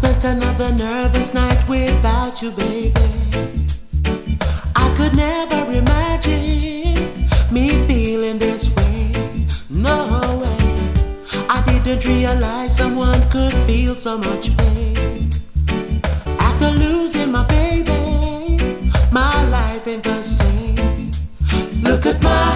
spent another nervous night without you, baby. I could never imagine me feeling this way. No way. I didn't realize someone could feel so much pain. After losing my baby, my life ain't the same. Look at my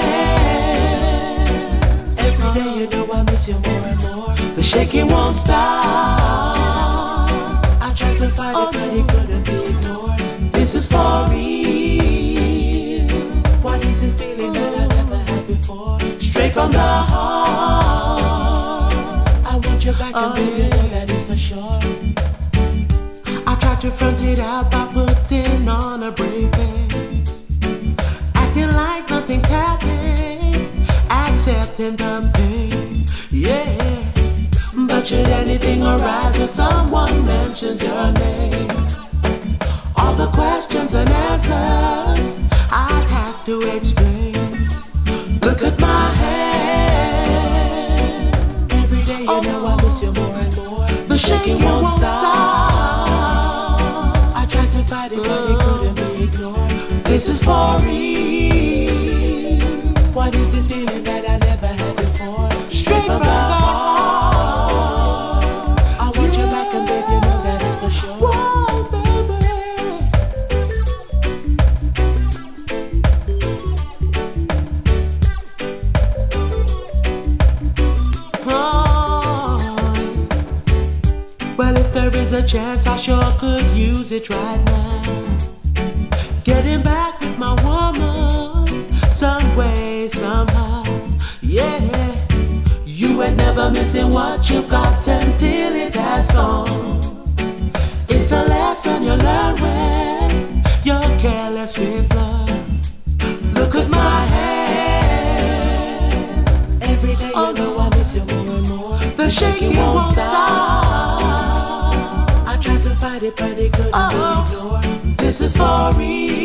hands. Every day you know I miss you more and more. The shaking won't stop. I tried to fight it, but it couldn't be ignored. This is for real. What is this feeling that I never had before? Straight from the heart. I want you back and baby, you know that is for sure. I tried to front it out by putting on a brave face, acting like nothing's happening, accepting the pain, yeah. But should anything arise when someone mentions your name, all the questions and answers I'd have to explain. Look at my hand. Every day you know I miss you more and more. The shaking won't stop. I tried to fight it, but it couldn't be ignored. This is for real. What is this feeling that I never had before? Straight from the heart. I want you back and baby, you know that is for sure. Whoa, baby. Oh. Well, if there is a chance, I sure could use it right now. Getting back with my woman, some way, somehow, yeah. You ain't never missing what you got until it has gone. It's a lesson you learn when you're careless with love. Look at my hand. Every day you know I miss you more and more. The shaking won't stop. I tried to fight it, but it couldn't be ignored. This is for real.